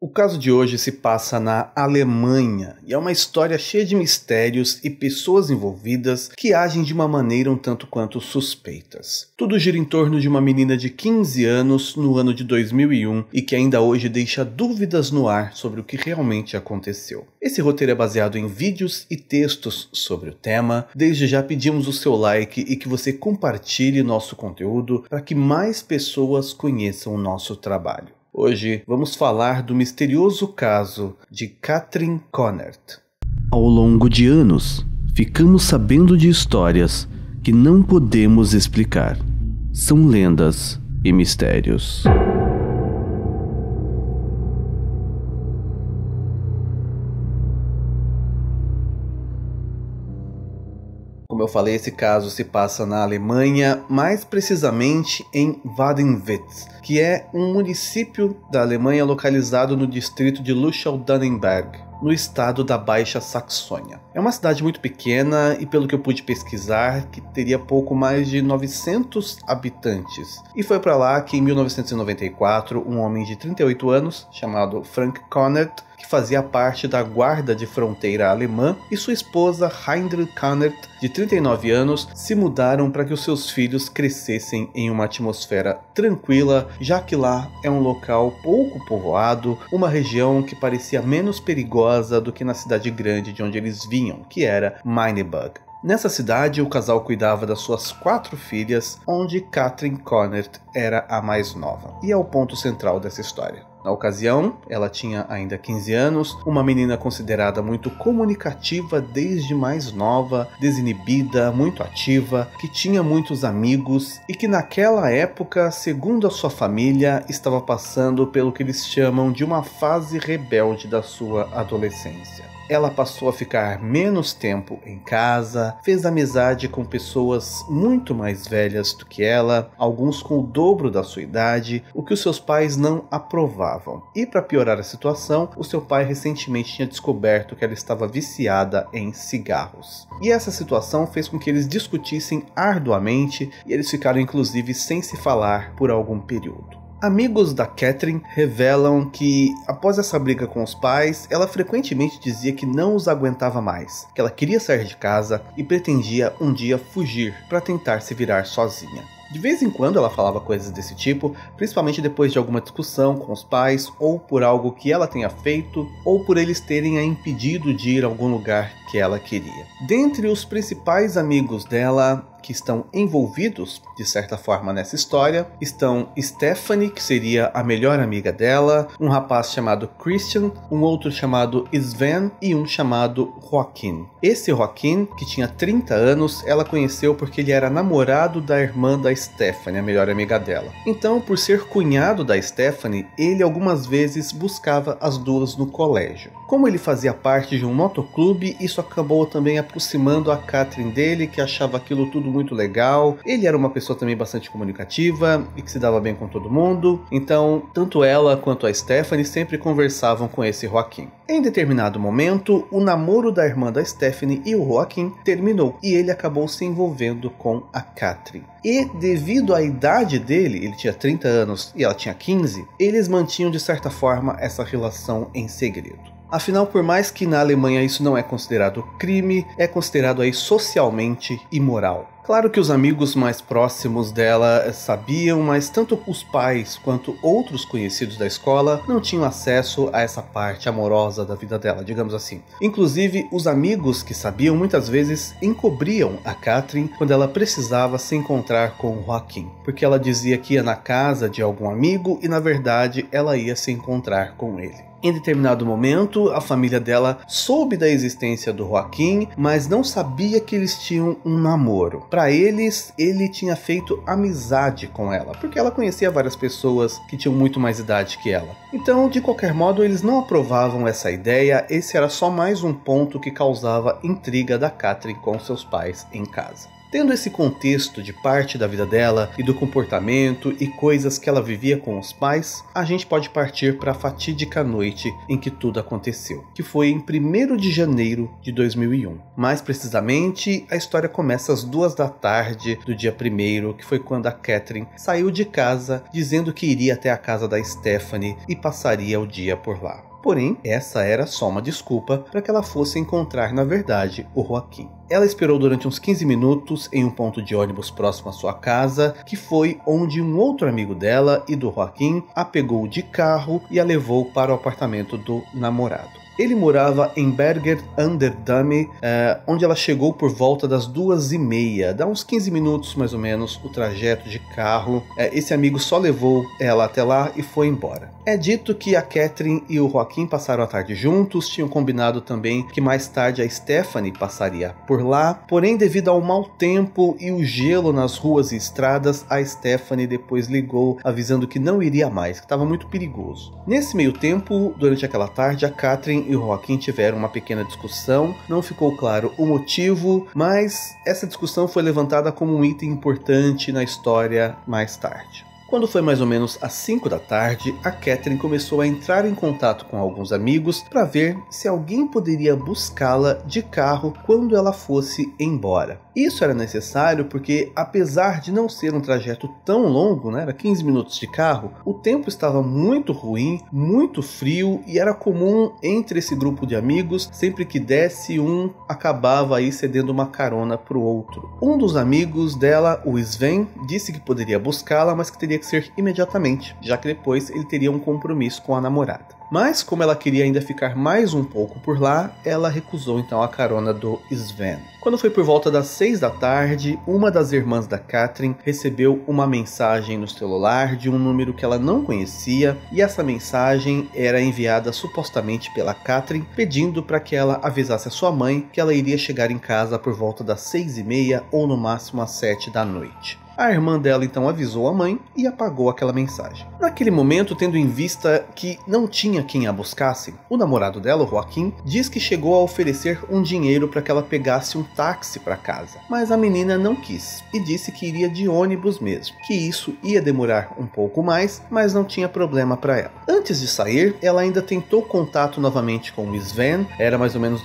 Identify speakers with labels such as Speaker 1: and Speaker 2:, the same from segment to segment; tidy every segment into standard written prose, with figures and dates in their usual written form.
Speaker 1: O caso de hoje se passa na Alemanha e é uma história cheia de mistérios e pessoas envolvidas que agem de uma maneira um tanto quanto suspeitas. Tudo gira em torno de uma menina de 15 anos no ano de 2001 e que ainda hoje deixa dúvidas no ar sobre o que realmente aconteceu. Esse roteiro é baseado em vídeos e textos sobre o tema. Desde já pedimos o seu like e que você compartilhe nosso conteúdo para que mais pessoas conheçam o nosso trabalho. Hoje vamos falar do misterioso caso de Katrin Conert. Ao longo de anos, ficamos sabendo de histórias que não podemos explicar. São lendas e mistérios. Como eu falei, esse caso se passa na Alemanha, mais precisamente em Wadenwitz, que é um município da Alemanha localizado no distrito de Lüchow-Dannenberg, no estado da Baixa Saxônia. É uma cidade muito pequena e, pelo que eu pude pesquisar, que teria pouco mais de 900 habitantes. E foi para lá que, em 1994, um homem de 38 anos, chamado Frank Conert, que fazia parte da guarda de fronteira alemã, e sua esposa Heinrich Conert, de 39 anos, se mudaram para que os seus filhos crescessem em uma atmosfera tranquila, já que lá é um local pouco povoado, uma região que parecia menos perigosa do que na cidade grande de onde eles vinham, que era Meinebug. Nessa cidade, o casal cuidava das suas 4 filhas, onde Katrin Conert era a mais nova, e é o ponto central dessa história. Na ocasião, ela tinha ainda 15 anos, uma menina considerada muito comunicativa desde mais nova, desinibida, muito ativa, que tinha muitos amigos e que naquela época, segundo a sua família, estava passando pelo que eles chamam de uma fase rebelde da sua adolescência. Ela passou a ficar menos tempo em casa, fez amizade com pessoas muito mais velhas do que ela, alguns com o dobro da sua idade, o que os seus pais não aprovavam. E para piorar a situação, o seu pai recentemente tinha descoberto que ela estava viciada em cigarros. E essa situação fez com que eles discutissem arduamente e eles ficaram inclusive sem se falar por algum período. Amigos da Katrin revelam que, após essa briga com os pais, ela frequentemente dizia que não os aguentava mais, que ela queria sair de casa e pretendia um dia fugir para tentar se virar sozinha. De vez em quando ela falava coisas desse tipo, principalmente depois de alguma discussão com os pais, ou por algo que ela tenha feito, ou por eles terem a impedido de ir a algum lugar que ela queria. Dentre os principais amigos dela, que estão envolvidos, de certa forma, nessa história, estão Stephanie, que seria a melhor amiga dela, um rapaz chamado Christian, um outro chamado Sven e um chamado Joaquim. Esse Joaquim, que tinha 30 anos, ela conheceu porque ele era namorado da irmã da Stephanie, a melhor amiga dela. Então, por ser cunhado da Stephanie, ele algumas vezes buscava as duas no colégio. Como ele fazia parte de um motoclube, isso acabou também aproximando a Katrin dele, que achava aquilo tudo muito legal. Ele era uma pessoa também bastante comunicativa e que se dava bem com todo mundo. Então, tanto ela quanto a Stephanie sempre conversavam com esse Joaquim. Em determinado momento, o namoro da irmã da Stephanie e o Joaquim terminou e ele acabou se envolvendo com a Katrin. E devido à idade dele, ele tinha 30 anos e ela tinha 15, eles mantinham de certa forma essa relação em segredo. Afinal, por mais que na Alemanha isso não é considerado crime, é considerado aí socialmente imoral. Claro que os amigos mais próximos dela sabiam, mas tanto os pais quanto outros conhecidos da escola não tinham acesso a essa parte amorosa da vida dela, digamos assim. Inclusive, os amigos que sabiam muitas vezes encobriam a Katrin quando ela precisava se encontrar com o Joaquim, porque ela dizia que ia na casa de algum amigo e na verdade ela ia se encontrar com ele. Em determinado momento, a família dela soube da existência do Joaquim, mas não sabia que eles tinham um namoro. Para eles, ele tinha feito amizade com ela, porque ela conhecia várias pessoas que tinham muito mais idade que ela. Então, de qualquer modo, eles não aprovavam essa ideia, esse era só mais um ponto que causava intriga da Katrin com seus pais em casa. Tendo esse contexto de parte da vida dela e do comportamento e coisas que ela vivia com os pais, a gente pode partir para a fatídica noite em que tudo aconteceu, que foi em 1º de janeiro de 2001. Mais precisamente, a história começa às 2 da tarde do dia 1º, que foi quando a Catherine saiu de casa dizendo que iria até a casa da Stephanie e passaria o dia por lá. Porém, essa era só uma desculpa para que ela fosse encontrar, na verdade, o Joaquim. Ela esperou durante uns 15 minutos em um ponto de ônibus próximo à sua casa, que foi onde um outro amigo dela e do Joaquim a pegou de carro e a levou para o apartamento do namorado. Ele morava em Berger an der Dam, onde ela chegou por volta das 2h30, dá uns 15 minutos mais ou menos o trajeto de carro. Esse amigo só levou ela até lá e foi embora. É dito que a Catherine e o Joaquim passaram a tarde juntos, tinham combinado também que mais tarde a Stephanie passaria por lá, porém devido ao mau tempo e o gelo nas ruas e estradas, a Stephanie depois ligou avisando que não iria mais, que estava muito perigoso. Nesse meio tempo, durante aquela tarde, a Catherine e o Joaquim tiveram uma pequena discussão, não ficou claro o motivo, mas essa discussão foi levantada como um item importante na história mais tarde. Quando foi mais ou menos às 5 da tarde, a Catherine começou a entrar em contato com alguns amigos para ver se alguém poderia buscá-la de carro quando ela fosse embora. Isso era necessário porque, apesar de não ser um trajeto tão longo, né, era 15 minutos de carro, o tempo estava muito ruim, muito frio e era comum entre esse grupo de amigos, sempre que desse um, acabava aí cedendo uma carona para o outro. Um dos amigos dela, o Sven, disse que poderia buscá-la, mas que teria que ser imediatamente, já que depois ele teria um compromisso com a namorada. Mas, como ela queria ainda ficar mais um pouco por lá, ela recusou então a carona do Sven. Quando foi por volta das 6 da tarde, uma das irmãs da Catherine recebeu uma mensagem no celular de um número que ela não conhecia, e essa mensagem era enviada supostamente pela Catherine, pedindo para que ela avisasse a sua mãe que ela iria chegar em casa por volta das 6h30 ou no máximo às 7 da noite. A irmã dela então avisou a mãe e apagou aquela mensagem. Naquele momento, tendo em vista que não tinha quem a buscasse, o namorado dela, o Joaquim, diz que chegou a oferecer um dinheiro para que ela pegasse um táxi para casa, mas a menina não quis e disse que iria de ônibus mesmo, que isso ia demorar um pouco mais, mas não tinha problema para ela. Antes de sair, ela ainda tentou contato novamente com o Sven, era mais ou menos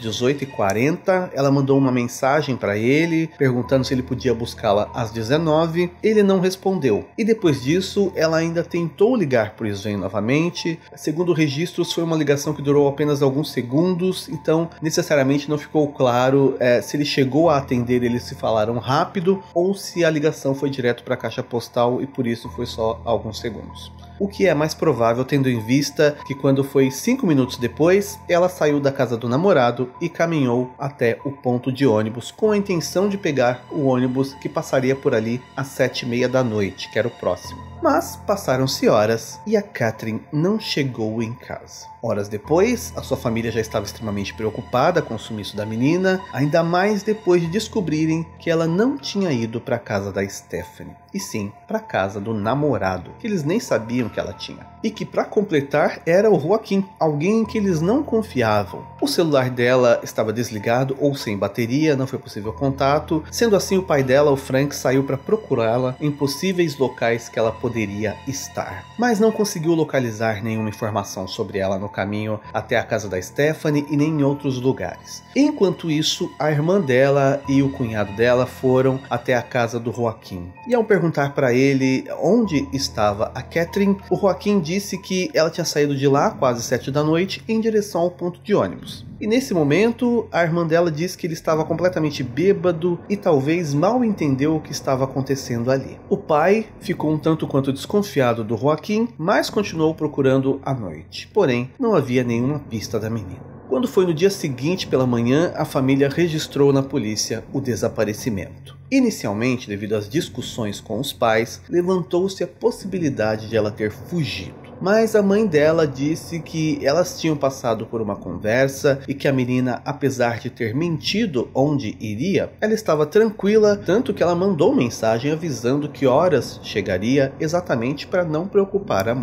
Speaker 1: 18h40, ela mandou uma mensagem para ele, perguntando se ele podia buscá-la às 19h, ele não respondeu, e depois disso ela ainda tentou ligar para o Sven novamente. Segundo registros, foi uma ligação que durou apenas alguns segundos, então necessariamente não ficou claro se ele chegou a atender, eles se falaram rápido, ou se a ligação foi direto para a caixa postal e por isso foi só alguns segundos. O que é mais provável, tendo em vista que quando foi 5 minutos depois, ela saiu da casa do namorado e caminhou até o ponto de ônibus com a intenção de pegar o ônibus que passaria por ali às 7h30 da noite, que era o próximo. Mas passaram-se horas e a Catherine não chegou em casa. Horas depois, a sua família já estava extremamente preocupada com o sumiço da menina, ainda mais depois de descobrirem que ela não tinha ido para a casa da Stephanie, e sim para a casa do namorado, que eles nem sabiam que ela tinha. E que, para completar, era o Joaquim, alguém em que eles não confiavam. O celular dela estava desligado ou sem bateria, não foi possível contato. Sendo assim, o pai dela, o Frank, saiu para procurá-la em possíveis locais que ela poderia estar, mas não conseguiu localizar nenhuma informação sobre ela no caminho até a casa da Stephanie e nem em outros lugares. Enquanto isso, a irmã dela e o cunhado dela foram até a casa do Joaquim. E ao perguntar para ele onde estava a Catherine, o Joaquim disse que ela tinha saído de lá quase 7 da noite em direção ao ponto de ônibus. E nesse momento, a irmã dela disse que ele estava completamente bêbado e talvez mal entendeu o que estava acontecendo ali. O pai ficou um tanto quanto desconfiado do Joaquim, mas continuou procurando à noite. Porém, não havia nenhuma pista da menina. Quando foi no dia seguinte pela manhã, a família registrou na polícia o desaparecimento. Inicialmente, devido às discussões com os pais, levantou-se a possibilidade de ela ter fugido. Mas a mãe dela disse que elas tinham passado por uma conversa e que a menina, apesar de ter mentido onde iria, ela estava tranquila, tanto que ela mandou mensagem avisando que horas chegaria exatamente para não preocupar a mãe.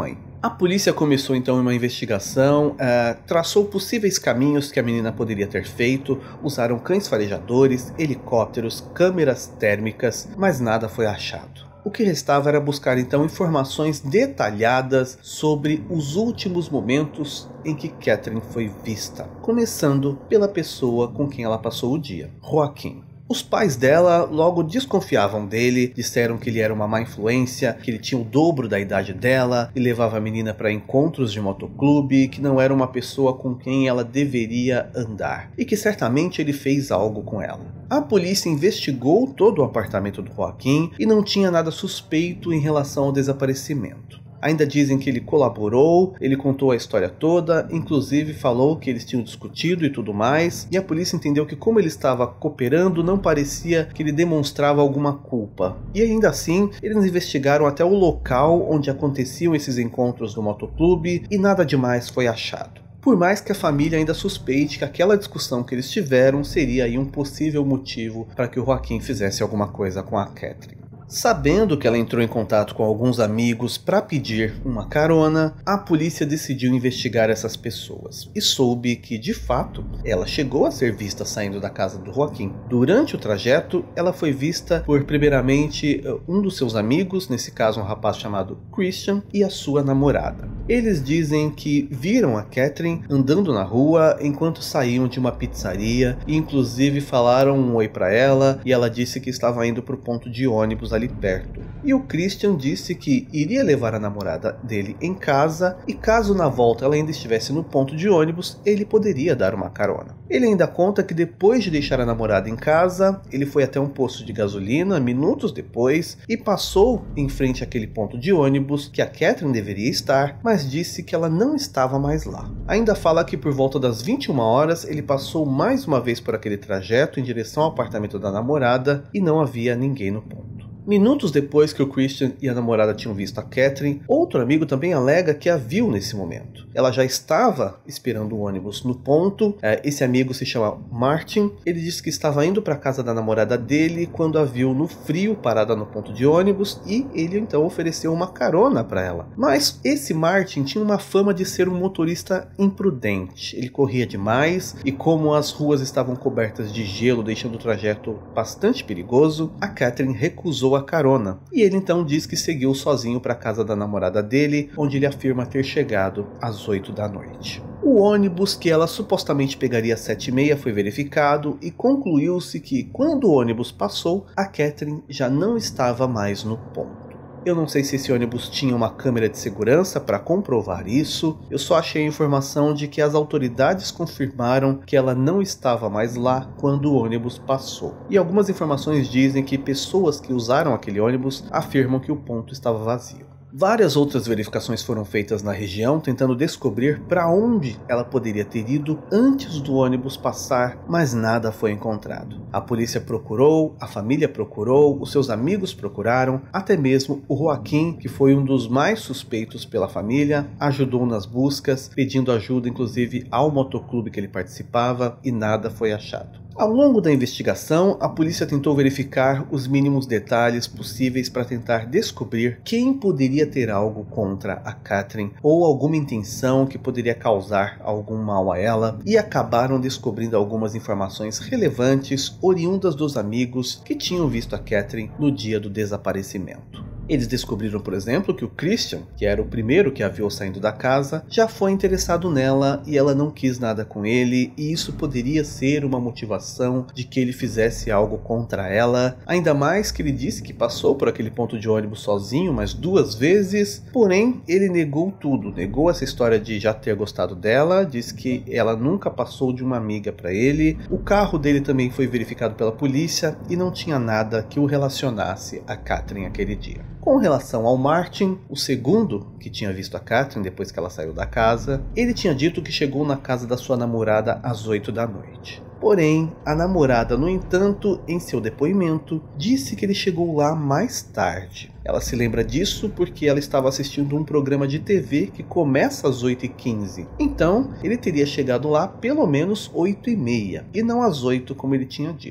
Speaker 1: A polícia começou então uma investigação, traçou possíveis caminhos que a menina poderia ter feito, usaram cães farejadores, helicópteros, câmeras térmicas, mas nada foi achado. O que restava era buscar então informações detalhadas sobre os últimos momentos em que Catherine foi vista, começando pela pessoa com quem ela passou o dia, Joaquim. Os pais dela logo desconfiavam dele, disseram que ele era uma má influência, que ele tinha o dobro da idade dela e levava a menina para encontros de motoclube, que não era uma pessoa com quem ela deveria andar e que certamente ele fez algo com ela. A polícia investigou todo o apartamento do Joaquim e não tinha nada suspeito em relação ao desaparecimento. Ainda dizem que ele colaborou, ele contou a história toda, inclusive falou que eles tinham discutido e tudo mais, e a polícia entendeu que como ele estava cooperando, não parecia que ele demonstrava alguma culpa. E ainda assim, eles investigaram até o local onde aconteciam esses encontros no motoclube e nada demais foi achado. Por mais que a família ainda suspeite que aquela discussão que eles tiveram seria aí um possível motivo para que o Joaquim fizesse alguma coisa com a Catherine. Sabendo que ela entrou em contato com alguns amigos para pedir uma carona, a polícia decidiu investigar essas pessoas e soube que, de fato, ela chegou a ser vista saindo da casa do Joaquim. Durante o trajeto, ela foi vista por, primeiramente, um dos seus amigos, nesse caso um rapaz chamado Christian, e a sua namorada. Eles dizem que viram a Catherine andando na rua enquanto saíam de uma pizzaria e inclusive falaram um oi para ela e ela disse que estava indo para o ponto de ônibus ali perto. E o Christian disse que iria levar a namorada dele em casa e caso na volta ela ainda estivesse no ponto de ônibus, ele poderia dar uma carona. Ele ainda conta que depois de deixar a namorada em casa, ele foi até um posto de gasolina minutos depois e passou em frente àquele ponto de ônibus que a Catherine deveria estar, mas disse que ela não estava mais lá. Ainda fala que por volta das 21 horas ele passou mais uma vez por aquele trajeto em direção ao apartamento da namorada e não havia ninguém no ponto. Minutos depois que o Christian e a namorada tinham visto a Catherine, outro amigo também alega que a viu nesse momento. Ela já estava esperando o ônibus no ponto, esse amigo se chama Martin, ele disse que estava indo para a casa da namorada dele quando a viu no frio parada no ponto de ônibus e ele então ofereceu uma carona para ela. Mas esse Martin tinha uma fama de ser um motorista imprudente, ele corria demais e como as ruas estavam cobertas de gelo deixando o trajeto bastante perigoso, a Catherine recusou a carona, e ele então diz que seguiu sozinho para a casa da namorada dele, onde ele afirma ter chegado às 8 da noite. O ônibus que ela supostamente pegaria às 7h30 foi verificado e concluiu-se que quando o ônibus passou, a Catherine já não estava mais no ponto. Eu não sei se esse ônibus tinha uma câmera de segurança para comprovar isso, eu só achei a informação de que as autoridades confirmaram que ela não estava mais lá quando o ônibus passou. E algumas informações dizem que pessoas que usaram aquele ônibus afirmam que o ponto estava vazio. Várias outras verificações foram feitas na região tentando descobrir para onde ela poderia ter ido antes do ônibus passar, mas nada foi encontrado. A polícia procurou, a família procurou, os seus amigos procuraram, até mesmo o Joaquim, que foi um dos mais suspeitos pela família, ajudou nas buscas, pedindo ajuda inclusive ao motoclube que ele participava e nada foi achado. Ao longo da investigação, a polícia tentou verificar os mínimos detalhes possíveis para tentar descobrir quem poderia ter algo contra a Catherine ou alguma intenção que poderia causar algum mal a ela e acabaram descobrindo algumas informações relevantes oriundas dos amigos que tinham visto a Catherine no dia do desaparecimento. Eles descobriram, por exemplo, que o Christian, que era o primeiro que a viu saindo da casa, já foi interessado nela e ela não quis nada com ele, e isso poderia ser uma motivação de que ele fizesse algo contra ela, ainda mais que ele disse que passou por aquele ponto de ônibus sozinho mais 2 vezes, porém ele negou tudo, negou essa história de já ter gostado dela, disse que ela nunca passou de uma amiga para ele, o carro dele também foi verificado pela polícia e não tinha nada que o relacionasse a Catherine aquele dia. Com relação ao Martin, o segundo que tinha visto a Catherine depois que ela saiu da casa, ele tinha dito que chegou na casa da sua namorada às 8 da noite. Porém, a namorada, no entanto, em seu depoimento, disse que ele chegou lá mais tarde. Ela se lembra disso porque ela estava assistindo um programa de TV que começa às 8h15. Então, ele teria chegado lá pelo menos 8h30 e não às 8 como ele tinha dito.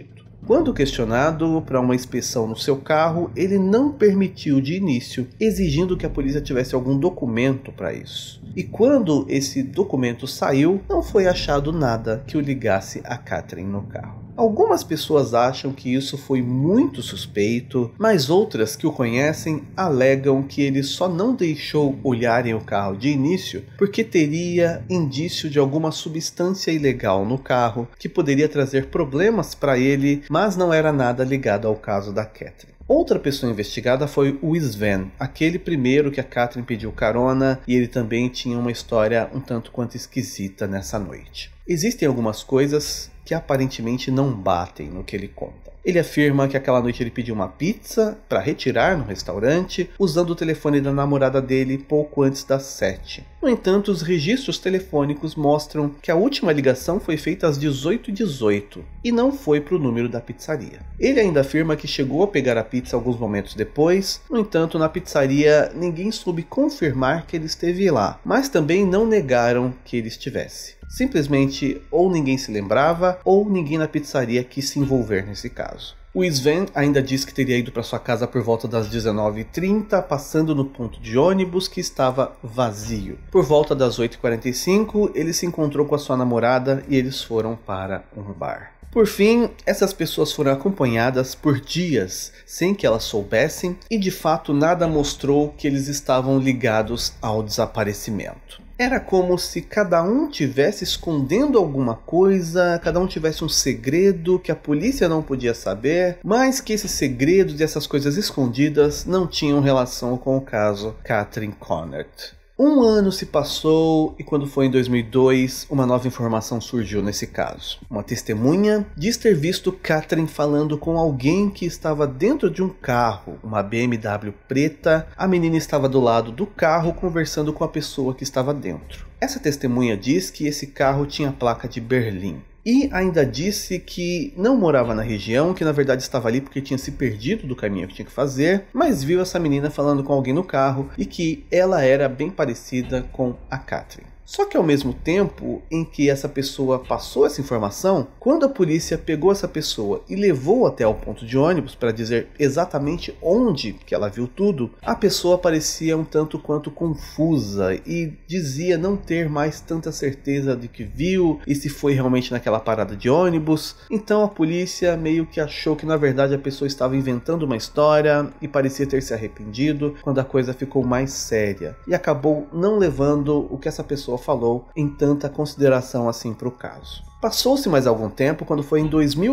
Speaker 1: Quando questionado para uma inspeção no seu carro, ele não permitiu de início, exigindo que a polícia tivesse algum documento para isso. E quando esse documento saiu, não foi achado nada que o ligasse a Catherine no carro. Algumas pessoas acham que isso foi muito suspeito, mas outras que o conhecem alegam que ele só não deixou olharem o carro de início porque teria indício de alguma substância ilegal no carro que poderia trazer problemas para ele, mas não era nada ligado ao caso da Catherine. Outra pessoa investigada foi o Sven, aquele primeiro que a Catherine pediu carona, e ele também tinha uma história um tanto quanto esquisita nessa noite. Existem algumas coisas que aparentemente não batem no que ele conta. Ele afirma que aquela noite ele pediu uma pizza para retirar no restaurante, usando o telefone da namorada dele pouco antes das 7. No entanto, os registros telefônicos mostram que a última ligação foi feita às 18h18 e não foi para o número da pizzaria. Ele ainda afirma que chegou a pegar a pizza alguns momentos depois, no entanto, na pizzaria ninguém soube confirmar que ele esteve lá, mas também não negaram que ele estivesse. Simplesmente ou ninguém se lembrava ou ninguém na pizzaria quis se envolver nesse caso. O Sven ainda diz que teria ido para sua casa por volta das 19h30, passando no ponto de ônibus que estava vazio. Por volta das 8h45, ele se encontrou com a sua namorada e eles foram para um bar. Por fim, essas pessoas foram acompanhadas por dias sem que elas soubessem e de fato nada mostrou que eles estavam ligados ao desaparecimento. Era como se cada um tivesse escondendo alguma coisa, cada um tivesse um segredo que a polícia não podia saber, mas que esses segredos e essas coisas escondidas não tinham relação com o caso Catherine Conard. Um ano se passou e quando foi em 2002, uma nova informação surgiu nesse caso. Uma testemunha diz ter visto Catherine falando com alguém que estava dentro de um carro, uma BMW preta. A menina estava do lado do carro conversando com a pessoa que estava dentro. Essa testemunha diz que esse carro tinha placa de Berlim. E ainda disse que não morava na região, que na verdade estava ali porque tinha se perdido do caminho que tinha que fazer, mas viu essa menina falando com alguém no carro e que ela era bem parecida com a Catherine. Só que ao mesmo tempo em que essa pessoa passou essa informação, quando a polícia pegou essa pessoa e levou até o ponto de ônibus para dizer exatamente onde que ela viu tudo, a pessoa parecia um tanto quanto confusa e dizia não ter mais tanta certeza de que viu e se foi realmente naquela parada de ônibus. Então a polícia meio que achou que na verdade a pessoa estava inventando uma história e parecia ter se arrependido quando a coisa ficou mais séria e acabou não levando o que essa pessoa falou em tanta consideração assim para o caso. Passou-se mais algum tempo quando foi em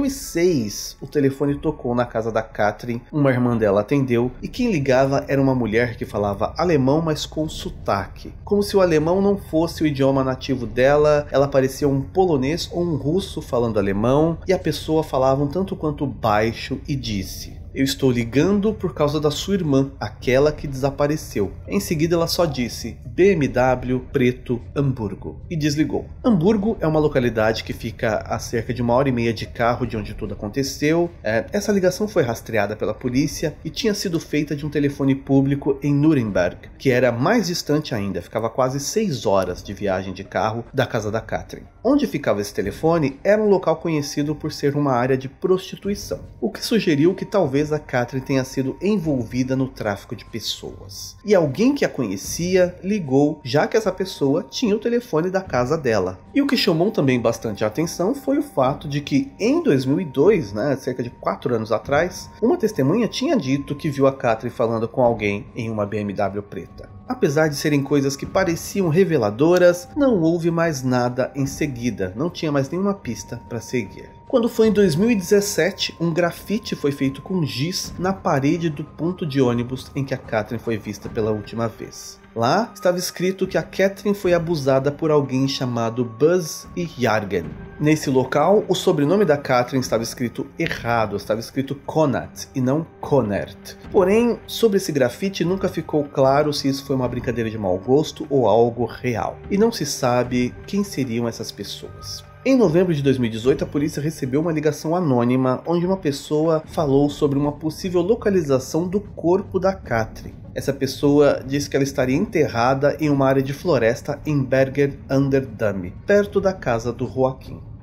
Speaker 1: 2006 o telefone tocou na casa da Catherine, uma irmã dela atendeu e quem ligava era uma mulher que falava alemão mas com sotaque. Como se o alemão não fosse o idioma nativo dela, ela parecia um polonês ou um russo falando alemão e a pessoa falava um tanto quanto baixo e disse: "Eu estou ligando por causa da sua irmã, aquela que desapareceu." Em seguida ela só disse BMW preto Hamburgo e desligou. Hamburgo é uma localidade que fica a cerca de 1h30 de carro de onde tudo aconteceu. Essa ligação foi rastreada pela polícia e tinha sido feita de um telefone público em Nuremberg, que era mais distante ainda, ficava quase 6 horas de viagem de carro da casa da Catherine. Onde ficava esse telefone era um local conhecido por ser uma área de prostituição, o que sugeriu que talvez a Catherine tenha sido envolvida no tráfico de pessoas. E alguém que a conhecia ligou, já que essa pessoa tinha o telefone da casa dela. E o que chamou também bastante a atenção foi o fato de que em 2002, cerca de 4 anos atrás, uma testemunha tinha dito que viu a Catherine falando com alguém em uma BMW preta. Apesar de serem coisas que pareciam reveladoras, não houve mais nada em seguida, não tinha mais nenhuma pista para seguir. Quando foi em 2017, um grafite foi feito com giz na parede do ponto de ônibus em que a Catherine foi vista pela última vez. Lá estava escrito que a Catherine foi abusada por alguém chamado Buzz Jargen. Nesse local, o sobrenome da Catherine estava escrito errado, estava escrito Conat e não Conert. Porém, sobre esse grafite nunca ficou claro se isso foi uma brincadeira de mau gosto ou algo real. E não se sabe quem seriam essas pessoas. Em novembro de 2018, a polícia recebeu uma ligação anônima onde uma pessoa falou sobre uma possível localização do corpo da Catherine. Essa pessoa disse que ela estaria enterrada em uma área de floresta em Berger an der Damme, perto da casa do Joaquim.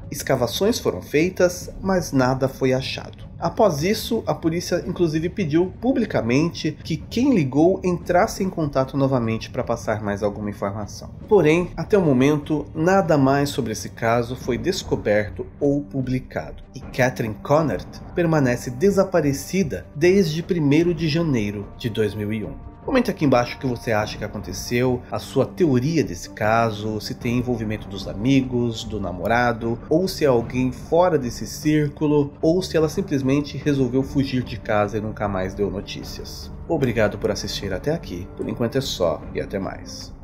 Speaker 1: Escavações foram feitas, mas nada foi achado. Após isso, a polícia inclusive pediu publicamente que quem ligou entrasse em contato novamente para passar mais alguma informação. Porém, até o momento, nada mais sobre esse caso foi descoberto ou publicado. E Catherine Conard permanece desaparecida desde 1º de janeiro de 2001. Comente aqui embaixo o que você acha que aconteceu, a sua teoria desse caso, se tem envolvimento dos amigos, do namorado, ou se é alguém fora desse círculo, ou se ela simplesmente resolveu fugir de casa e nunca mais deu notícias. Obrigado por assistir até aqui, por enquanto é só e até mais.